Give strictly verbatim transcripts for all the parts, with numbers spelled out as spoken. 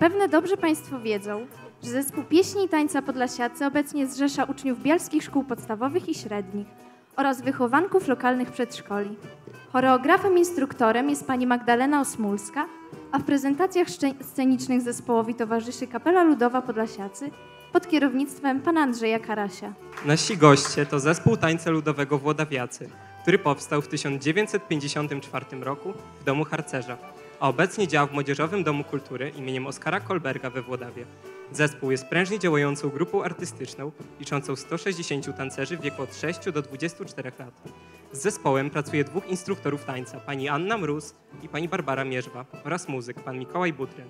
Zapewne dobrze Państwo wiedzą, że zespół pieśni i tańca Podlasiacy obecnie zrzesza uczniów bielskich szkół podstawowych i średnich oraz wychowanków lokalnych przedszkoli. Choreografem i instruktorem jest pani Magdalena Osmulska, a w prezentacjach scenicznych zespołowi towarzyszy Kapela Ludowa Podlasiacy pod kierownictwem pana Andrzeja Karasia. Nasi goście to zespół tańca ludowego Włodawiacy, który powstał w tysiąc dziewięćset pięćdziesiątym czwartym roku w domu harcerza, a obecnie działa w Młodzieżowym Domu Kultury imieniem Oskara Kolberga we Włodawie. Zespół jest prężnie działającą grupą artystyczną, liczącą sto sześćdziesięciu tancerzy w wieku od sześciu do dwudziestu czterech lat. Z zespołem pracuje dwóch instruktorów tańca, pani Anna Mróz i pani Barbara Mierzwa oraz muzyk, pan Mikołaj Butryn.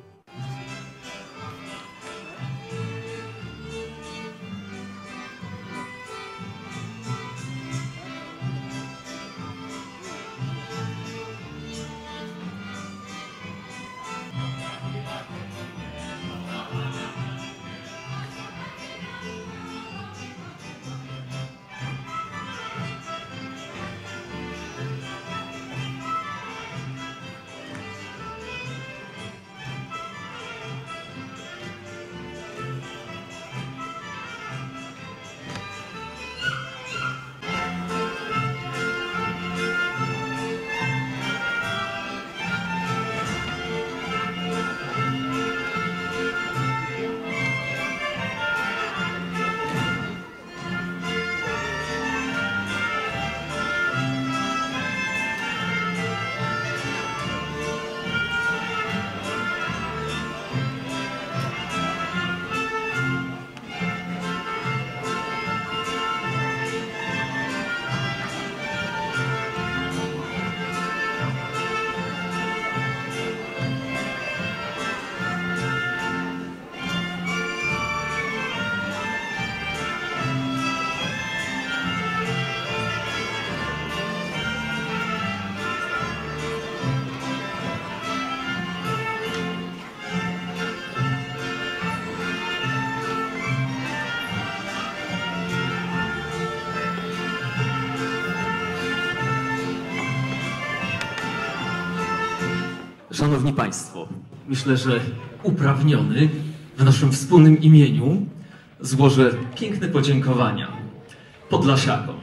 Szanowni Państwo, myślę, że uprawniony w naszym wspólnym imieniu złożę piękne podziękowania Podlasiakom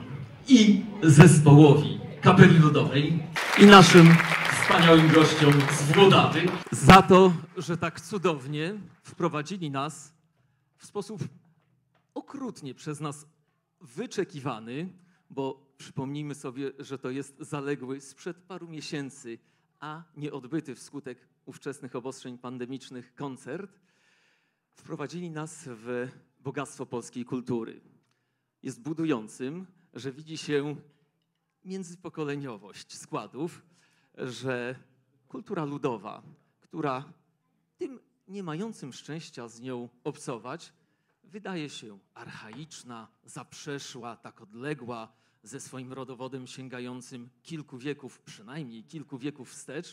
i zespołowi Kapeli Ludowej i naszym wspaniałym gościom z Włodawy za to, że tak cudownie wprowadzili nas w sposób okrutnie przez nas wyczekiwany, bo przypomnijmy sobie, że to jest zaległy sprzed paru miesięcy, a nie odbyty wskutek ówczesnych obostrzeń pandemicznych koncert, wprowadzili nas w bogactwo polskiej kultury. Jest budującym, że widzi się międzypokoleniowość składów, że kultura ludowa, która tym nie mającym szczęścia z nią obcować, wydaje się archaiczna, zaprzeszła, tak odległa, ze swoim rodowodem sięgającym kilku wieków, przynajmniej kilku wieków wstecz,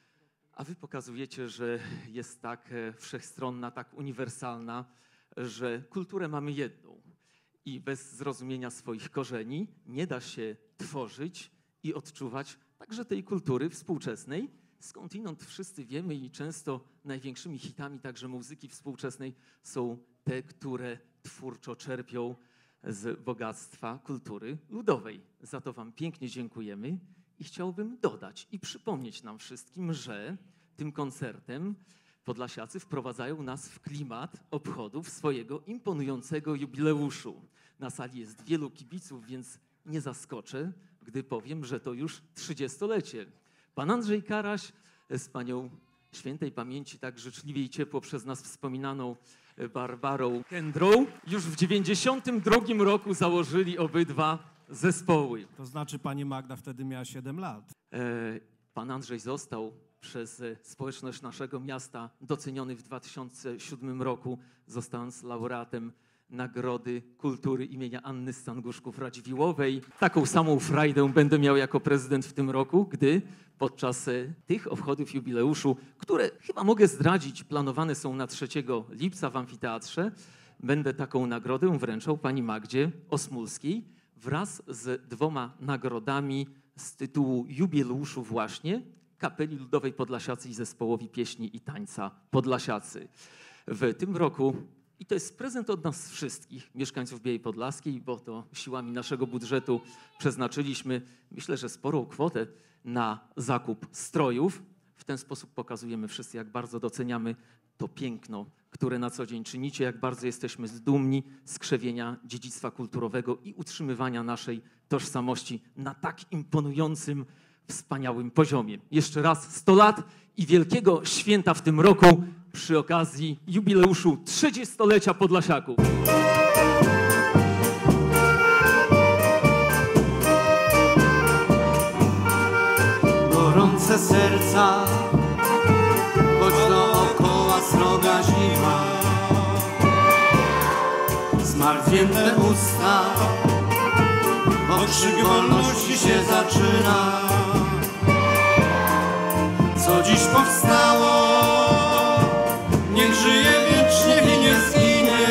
a wy pokazujecie, że jest tak wszechstronna, tak uniwersalna, że kulturę mamy jedną i bez zrozumienia swoich korzeni nie da się tworzyć i odczuwać także tej kultury współczesnej. Skądinąd wszyscy wiemy i często największymi hitami także muzyki współczesnej są te, które twórczo czerpią z bogactwa kultury ludowej. Za to wam pięknie dziękujemy i chciałbym dodać i przypomnieć nam wszystkim, że tym koncertem Podlasiacy wprowadzają nas w klimat obchodów swojego imponującego jubileuszu. Na sali jest wielu kibiców, więc nie zaskoczę, gdy powiem, że to już trzydziestolecie. Pan Andrzej Karaś z panią świętej pamięci, tak życzliwie i ciepło przez nas wspominaną Barbarą Kendrą, już w dziewięćdziesiątym drugim roku założyli obydwa zespoły. To znaczy pani Magda wtedy miała siedem lat. Pan Andrzej został przez społeczność naszego miasta doceniony w dwa tysiące siódmym roku, zostając laureatem Nagrody Kultury imienia Anny Stanguszków-Radziwiłłowej. Taką samą frajdę będę miał jako prezydent w tym roku, gdy podczas tych obchodów jubileuszu, które chyba mogę zdradzić, planowane są na trzeciego lipca w amfiteatrze, będę taką nagrodę wręczał pani Magdzie Osmulskiej wraz z dwoma nagrodami z tytułu jubileuszu właśnie Kapeli Ludowej Podlasiacy i Zespołowi Pieśni i Tańca Podlasiacy. W tym roku, i to jest prezent od nas wszystkich, mieszkańców Białej Podlaskiej, bo to siłami naszego budżetu przeznaczyliśmy, myślę, że sporą kwotę na zakup strojów. W ten sposób pokazujemy wszyscy, jak bardzo doceniamy to piękno, które na co dzień czynicie, jak bardzo jesteśmy dumni z krzewienia dziedzictwa kulturowego i utrzymywania naszej tożsamości na tak imponującym, wspaniałym poziomie. Jeszcze raz sto lat i wielkiego święta w tym roku przy okazji jubileuszu trzydziestolecia Podlasiaków. Gorące serca, choć dookoła sroga zima, zmartwięte usta, bo krzyk wolności się zaczyna. Co dziś powstało, niech żyje wiecznie i nie zginie.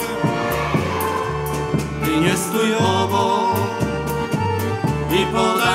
Ty nie stój obok i podaj